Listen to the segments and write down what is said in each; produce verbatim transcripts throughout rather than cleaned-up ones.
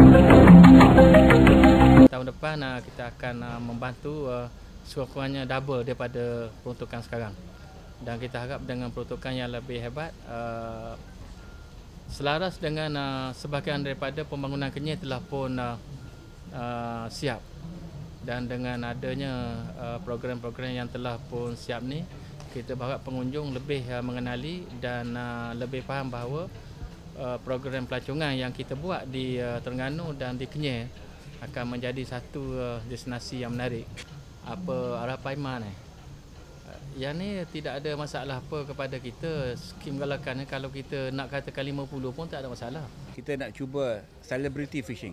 Tahun depan uh, kita akan uh, membantu uh, sekurang-kurangnya double daripada peruntukan sekarang. Dan kita harap dengan peruntukan yang lebih hebat, uh, selaras dengan uh, sebahagian daripada pembangunan Kenyir telah pun uh, uh, siap. Dan dengan adanya uh, program-program yang telah pun siap ni, kita berharap pengunjung lebih uh, mengenali dan uh, lebih faham bahawa uh, program pelancongan yang kita buat di uh, Terengganu dan di Kenyir akan menjadi satu uh, destinasi yang menarik. Apa harapan Iman ni? Uh, yang ni tidak ada masalah apa kepada kita. Skim galakan ni kalau kita nak katakan lima puluh pun tak ada masalah. Kita nak cuba celebrity fishing.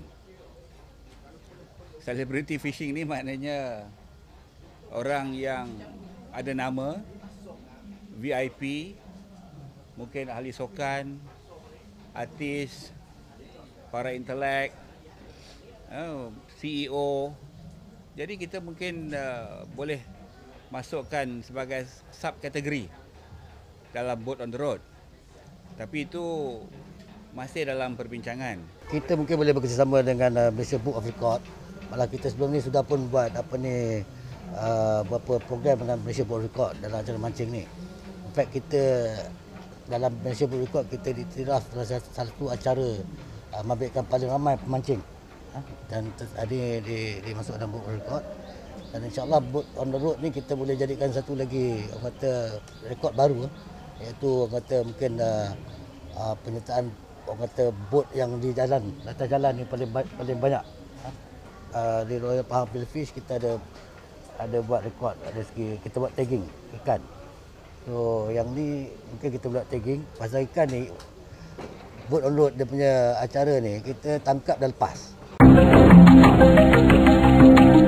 Celebrity fishing ni maknanya orang yang ada nama, V I P, mungkin ahli sukan, artis, para intelek, oh, C E O. Jadi kita mungkin uh, boleh masukkan sebagai subkategori dalam Boat on the Road. Tapi itu masih dalam perbincangan. Kita mungkin boleh bekerjasama dengan uh, Malaysia Book of Record. Malah kita sebelum ni sudah pun buat apa ni uh, beberapa program dengan Malaysia Book of Record dalam acara mancing ni. In fact kita dalam Malaysia Book of Record kita diiktiraf dalam satu acara uh, membabitkan paling ramai pemancing. Ha? Dan tadi di, di masuk dalam Book of Record. Dan insya-Allah Boat on the Road ni kita boleh jadikan satu lagi orang kata rekod baru, iaitu orang kata mungkin uh, uh, penyertaan orang kata bot yang di jalan, atas jalan ni paling paling banyak. Uh, di Royal Pahang Pilfish kita ada ada buat rekod, ada segi kita buat tagging ikan. So yang ni mungkin kita buat tagging pasal ikan ni Boat on Road dia punya acara ni kita tangkap dan lepas.